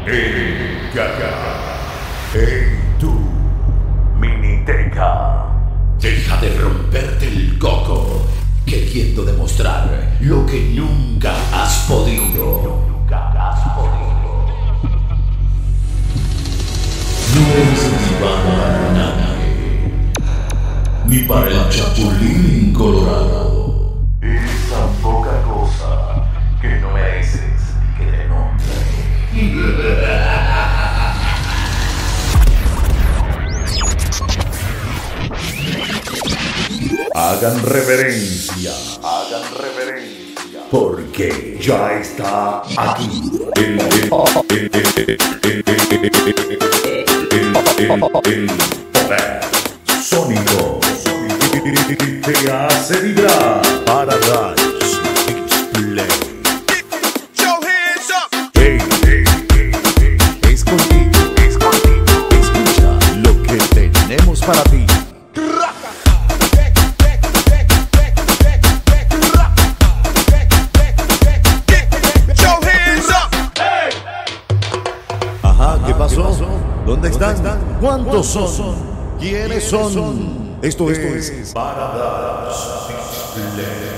El Gaga. Hey tú, Miniteca. Deja de romperte el coco, queriendo demostrar lo que nunca has podido. No eres rival para nadie, ni para el chapulín colorado. Esa poca cosa que no mereces que te nombre. Hagan reverencia, porque ya está aquí el poder sónico que te hace vibrar. Paradise Display. Es contigo, escucha lo que tenemos para ti. ¿Qué pasó? ¿Dónde están? ¿Cuántos son? ¿Quiénes son? Esto es Paradise Display.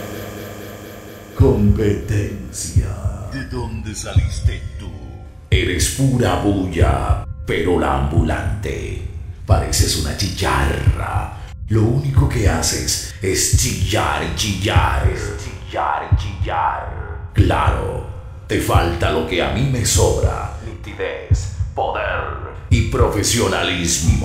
Competencia. ¿De dónde saliste tú? Eres pura bulla, pero la ambulante. Pareces una chillarra. Lo único que haces es chillar y chillar. Claro, te falta lo que a mí me sobra. Nitidez, poder y profesionalismo.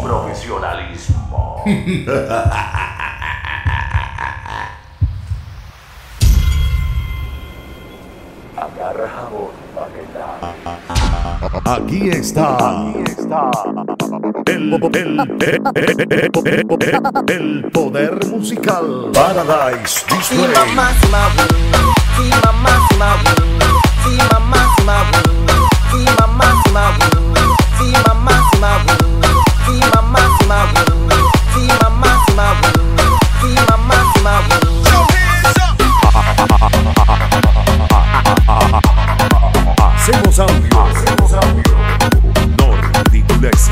Agarra jabón, paqueta. Aquí está el poder musical. Paradise Display. Hacemos audio. No ridiculeces.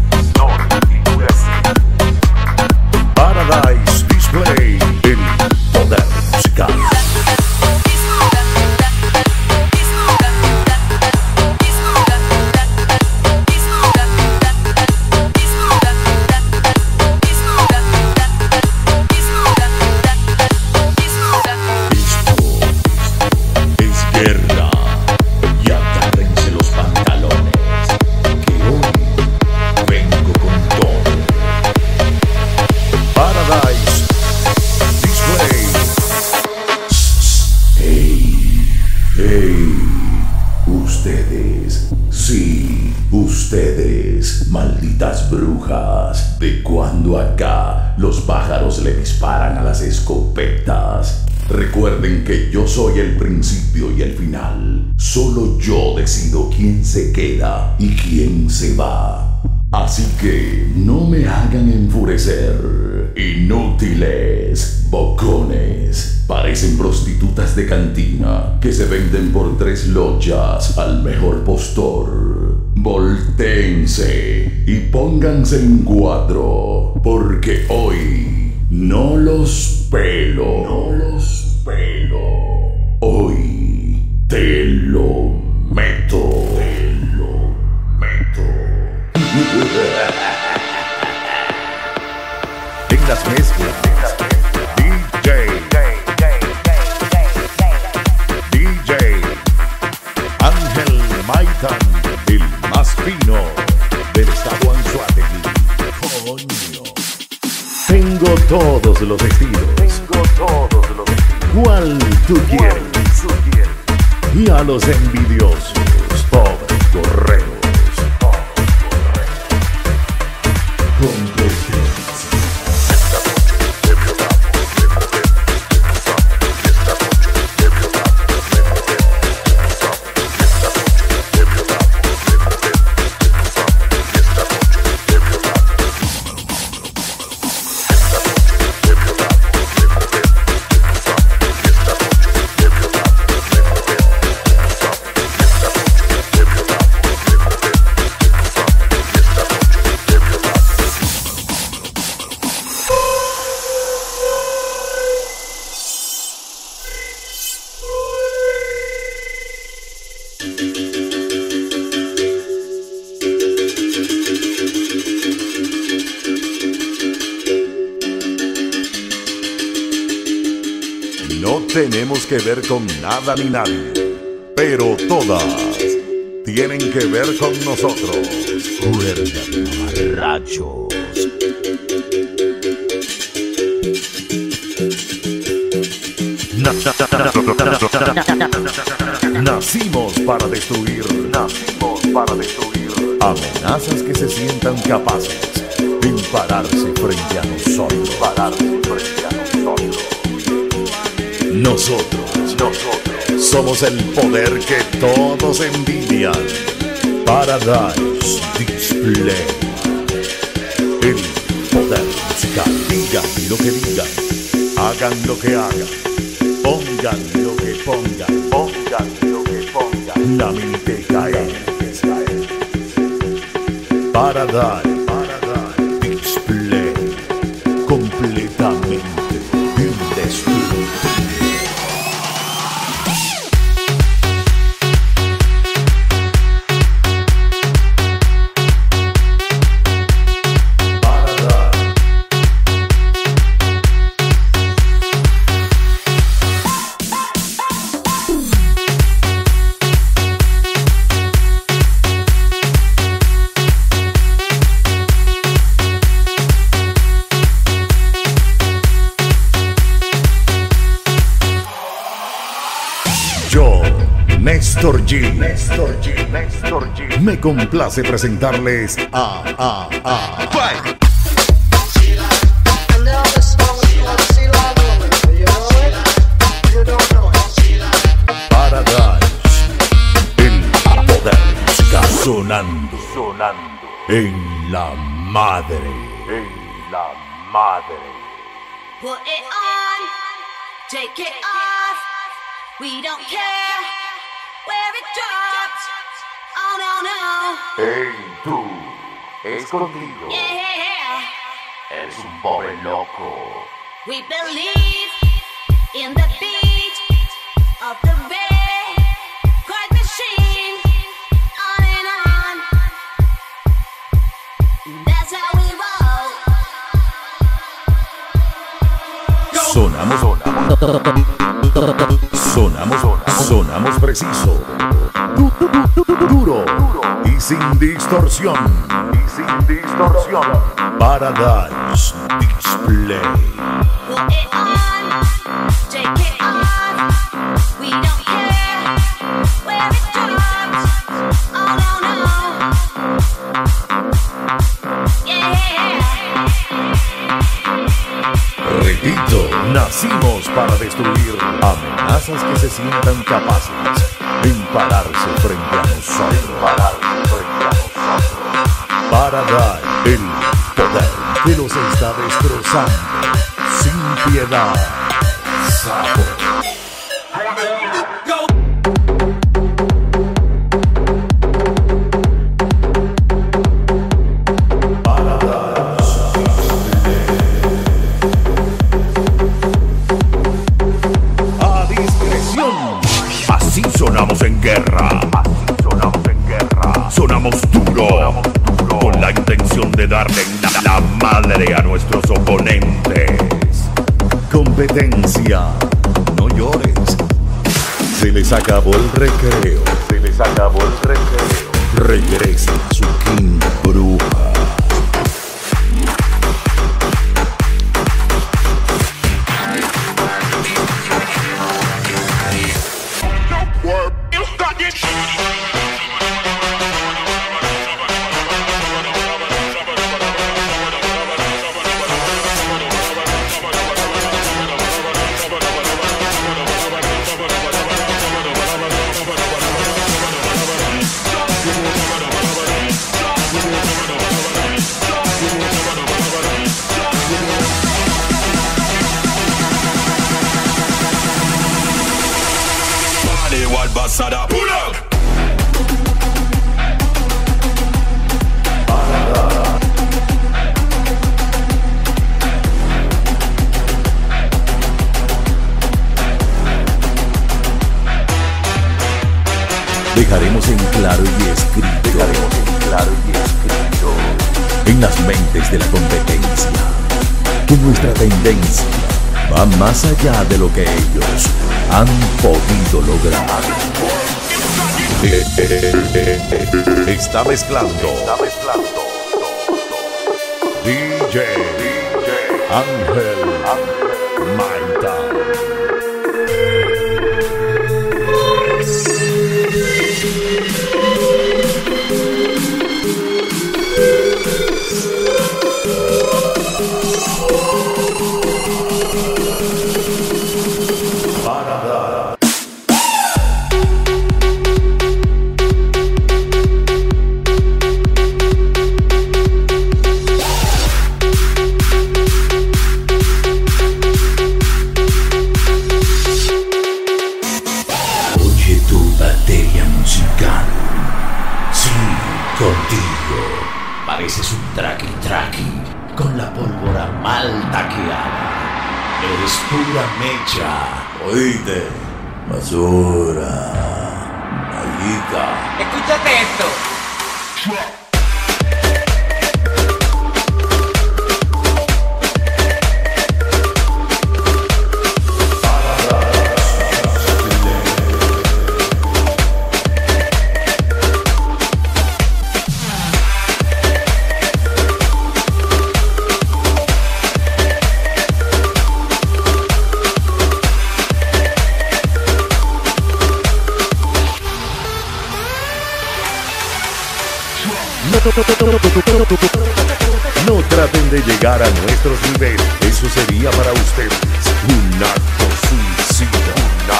Paradise Display. El poder musical. Guerra, y agárrense los pantalones, que hoy vengo con todo. Paradise Display. Hey, ustedes, sí, ustedes, malditas brujas, de cuando acá los pájaros le disparan a las escopetas. Recuerden que yo soy el principio y el final. Solo yo decido quién se queda y quién se va. Así que no me hagan enfurecer. Inútiles, bocones. Parecen prostitutas de cantina que se venden por 3 lochas al mejor postor. Voltéense y pónganse en cuadro, porque hoy no los pelo. Hoy te lo meto. En las mezclas, DJ Ángel Maitan, el más fino del estado Anzoátegui. Coño. Tengo todos los estilos. ¿Cuál tú quieres? Y a los envidiosos, pobres correos. Competencia. tenemos que ver con nada ni nadie, pero todas tienen que ver con nosotros. Juerga de mamarrachos. Nacimos para destruir. Nacimos para destruir. Amenazas que se sientan capaces de impararse frente a nosotros. Nosotros somos el poder que todos envidian. Paradise Display. El poder musical. Digan lo que digan, hagan lo que hagan, pongan lo que pongan, la mente cae. Paradise Display. Completamente indestructible. Néstor G. Me complace presentarles a Paradise, el poder musical sonando en la madre. Put it on, take it off, we don't care where it drops. Oh no, no. Hey, tú, escondido. Yeah. Eres un pobre loco. We believe in the beat of the record machine. On and on. That's how we roll. Sonamos preciso, duro y sin distorsión. Paradise Display. Put it on, take it off. We don't care where it drops. Oh no, no. Yeah. Repito, nacimos para destruir amenazas que se sientan capaces de impararse frente a nosotros. Paradise, el poder que los está destrozando sin piedad. Sapo. Sonamos en guerra. Sonamos duro. Con la intención de darle la madre a nuestros oponentes. Competencia, no llores. Se les acabó el recreo. Regresa a su King Bruja. Basada, pull up. Dejaremos en claro y escrito en las mentes de la competencia que nuestra tendencia va más allá de lo que ellos han podido lograr. Está mezclando. DJ Ángel Maita. Contigo pareces un traqui con la pólvora mal taqueada. Eres pura mecha. Oíste, basura, maldita. Escúchate esto. No traten de llegar a nuestros niveles. Eso sería para ustedes un acto suicida.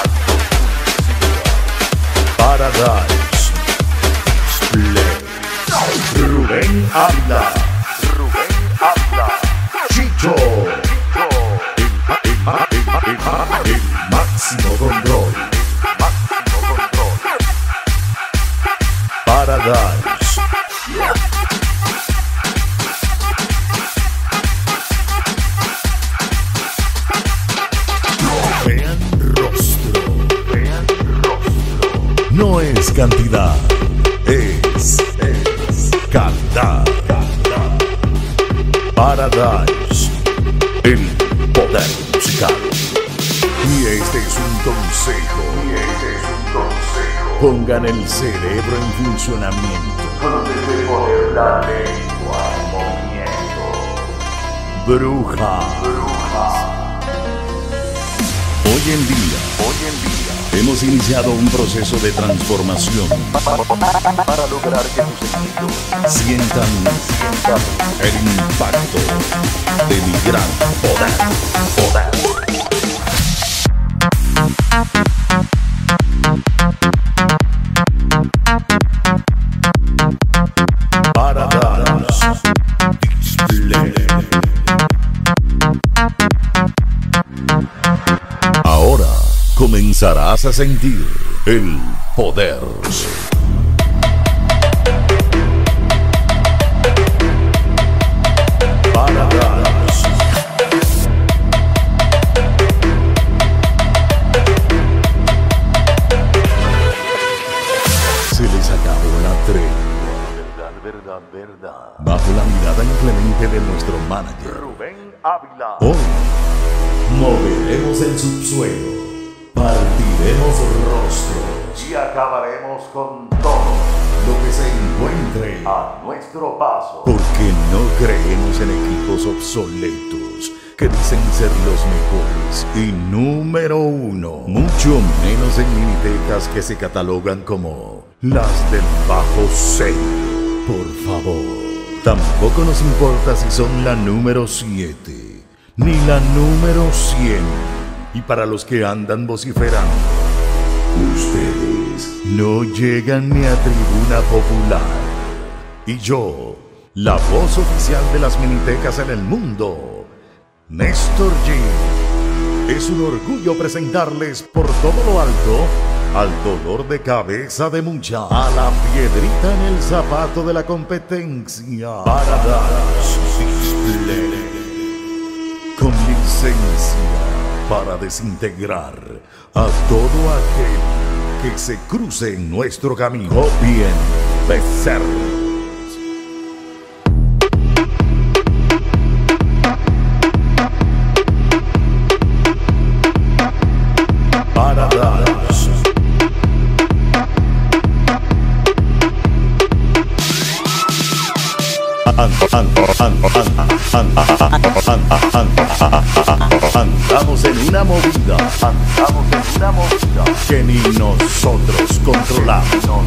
Paradise Display. Rubén Ávila. Chicho. El máximo control. Paradise. No es cantidad, es calidad. Paradise, el poder musical. Y este es un consejo. Pongan el cerebro en funcionamiento. Donde poder la lengua en movimiento. Bruja. Hoy en día hemos iniciado un proceso de transformación Para lograr que tus sentidos sientan el impacto de mi gran poder. Paradise Display. Ahora comenzarás a sentir el poder. Paradise. Se les acabó la tregua. verdad. Bajo la mirada inclemente de nuestro manager, Rubén Ávila. hoy moveremos el subsuelo, partiremos rostros Y acabaremos con todo lo que se encuentre, a nuestro paso. porque no creemos en equipos obsoletos que dicen ser los mejores y número uno, mucho menos en minitecas que se catalogan como las del bajo cero. Por favor, tampoco nos importa si son la número 7 ni la número 100. Y para los que andan vociferando, ustedes no llegan ni a tribuna popular. Y yo, la voz oficial de las minitecas en el mundo, Néstor G. Es un orgullo presentarles por todo lo alto al dolor de cabeza de mucha, a la piedrita en el zapato de la competencia, Paradise Display, con licencia para desintegrar a todo aquel que se cruce en nuestro camino. Copien becerros. Andamos en una movida, que ni nosotros controlamos.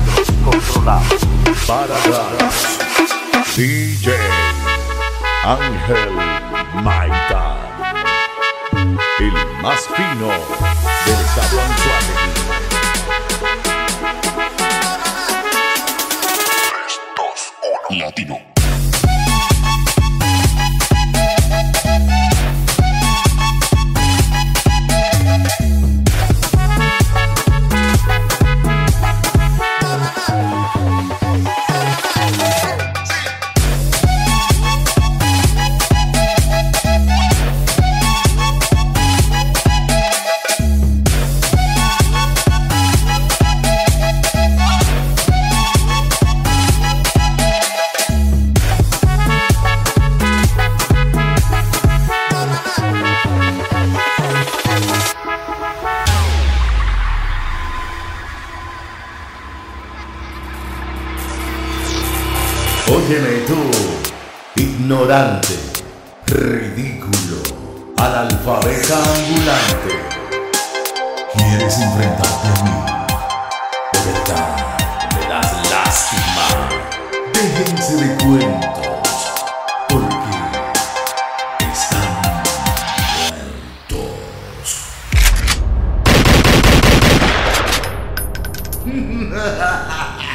Para atrás, DJ Ángel Maitan, el más fino del estado Anzoátegui. Latino. Óyeme tú, ignorante, ridículo, analfabeta ambulante. ¿Quieres enfrentarte a mí? De verdad, me das lástima. Déjense de cuentos, porque están muertos.